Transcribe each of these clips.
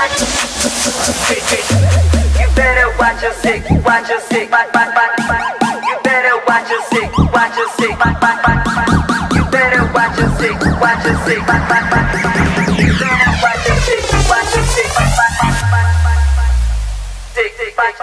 You better watch your sick, watch your sick, you better watch your sick, watch your sick, you better watch your sick, watch your sick, you better watch your sick, watch your sick, tick, tick, tick,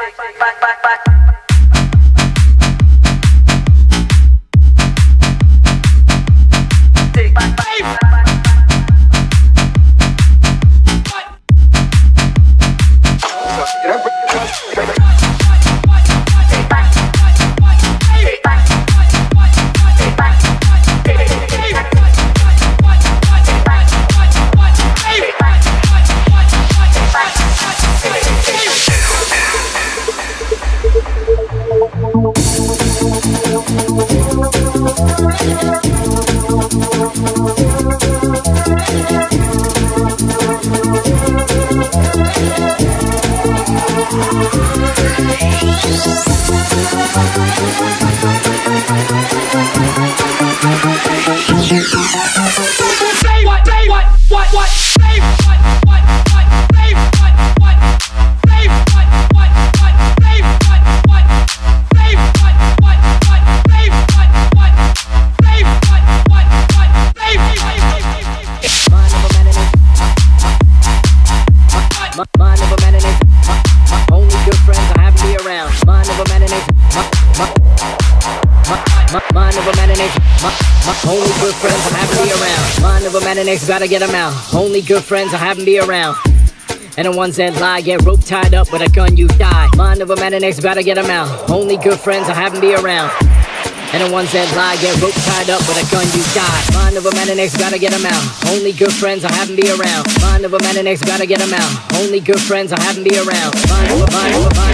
gotta get them out. Only good friends I haven't be around. And the ones that lie get rope tied up with a gun, you die. Mind of a man and ex, better get them out. Only good friends I haven't be around. And the ones that lie get rope tied up with a gun, you die. Mind of a man and ex, gotta get them out. Only good friends I haven't be around. Mind of a man and ex, gotta get them out. Only good friends I haven't be around. Mind of a man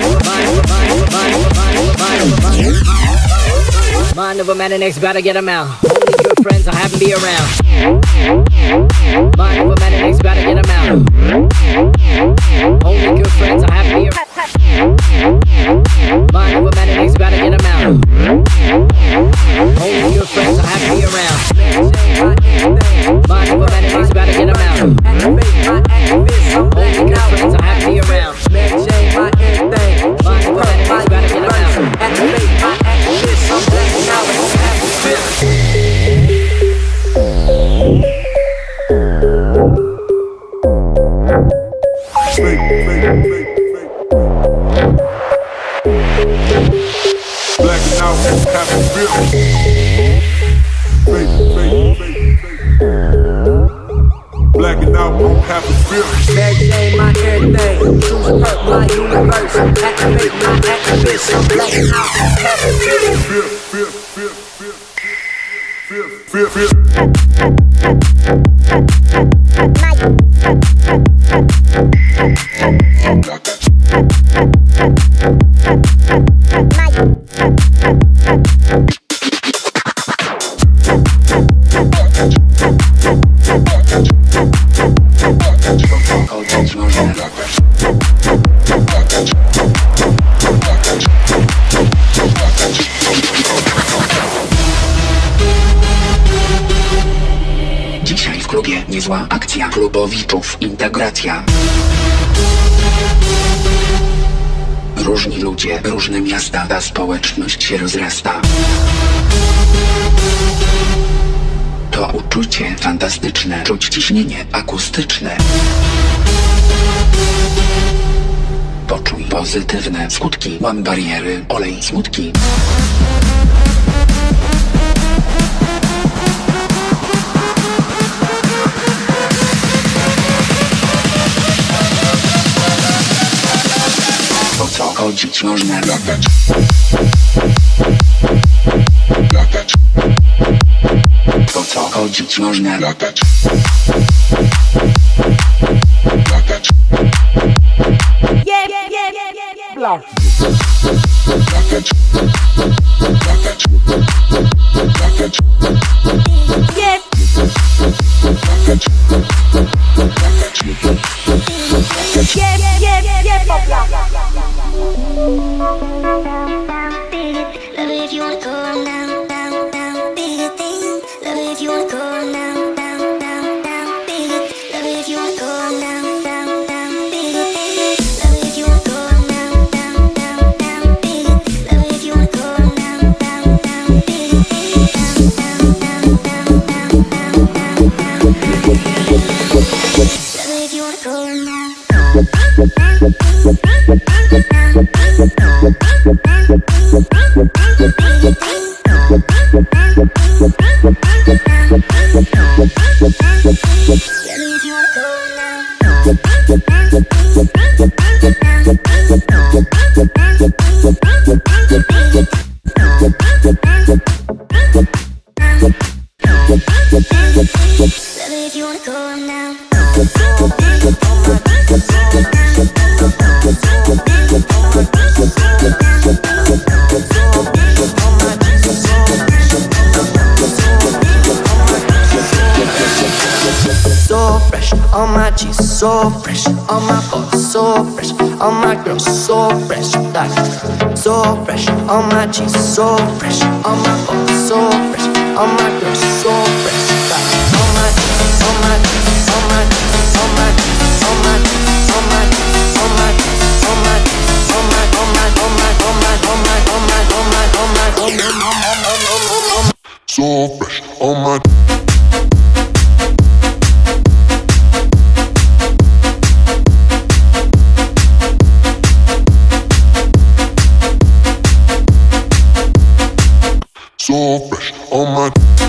and ex, gotta get them out. Only good friends I haven't be around. Mind of a man and ex, gotta get them out. Only good friends I haven't be around. Mind of a man and ex, gotta get them out. Only good friends I haven't be around. Mind of a man and ex, gotta get them out. Only good friends I haven't be around. Mind of a man and ex, gotta get them out. Blacking out, having feelings. Blacking out, won't have a feeling. Mary Jane, my everything. Choose perk, my universe. Activate my activism. Blacking out, having feelings. Feel. Dzisiaj w klubie niezła akcja klubowiczów, integracja. Różni ludzie, różne miasta, ta społeczność się rozrasta. To uczucie fantastyczne, czuć ciśnienie akustyczne. Poczuj pozytywne skutki, łam bariery, olej smutki. Po co chodzić można latać? Po co chodzić można latać? Black. Love it if you wanna go down, down, down, big thing. Love it if you wanna go down, down, down, down, big. Love it if you wanna go down, down, down, big. If you wanna go, I'm down. So fresh, all my cheese so fresh, all my balls so fresh, all my girls so fresh, like so fresh, all my cheese so fresh, all my balls so fresh, all my girls so fresh, like all my cheese, all my cheese, all my cheese, all my cheese, all my cheese, all my cheese, all my cheese, all my cheese, all my, all my, all my, all my, all my, all my, all my, all my, all my, So fresh on my. So fresh on my.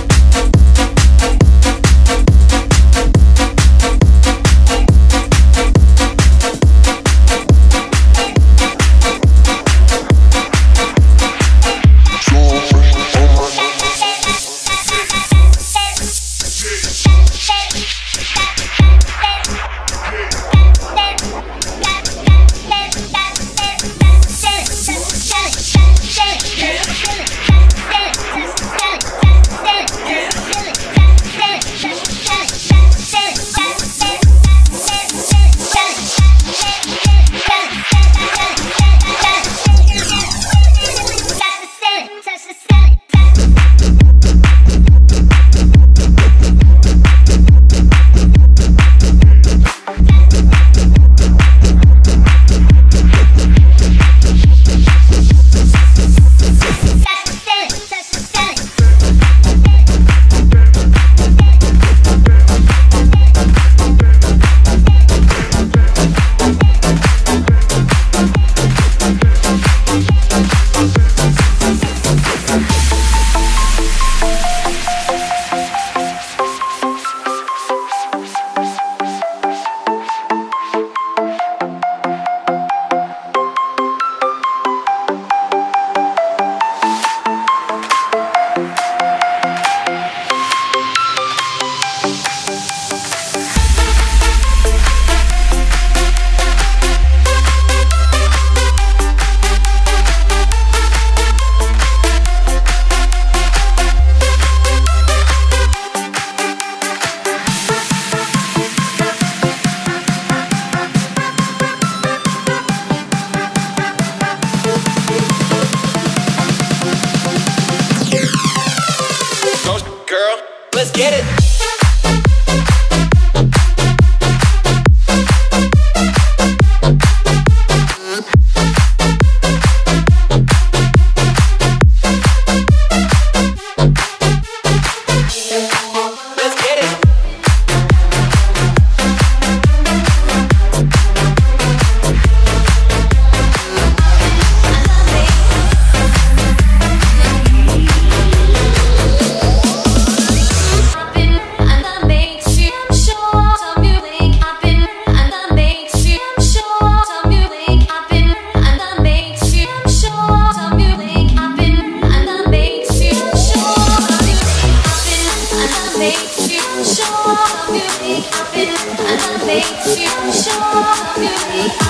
Let's get it. Makes you sure you